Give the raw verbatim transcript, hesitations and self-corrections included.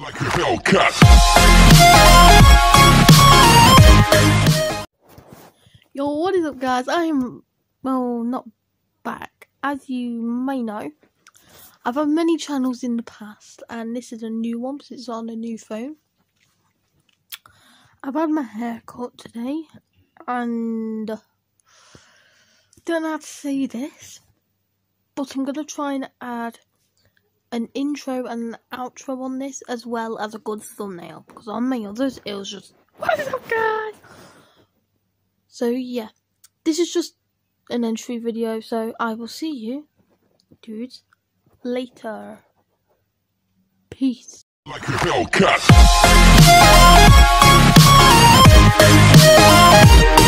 Like a Hellcat. Yo, what is up, guys? I am, well, not back. As you may know, I've had many channels in the past, and this is a new one because it's on a new phone. I've had my hair cut today, and don't know how to say this, but I'm going to try and add an intro and an outro on this, as well as a good thumbnail, because on my others, it was just, what is up, guys? So yeah, this is just an entry video, so I will see you, dudes, later. Peace. Like a Hellcat.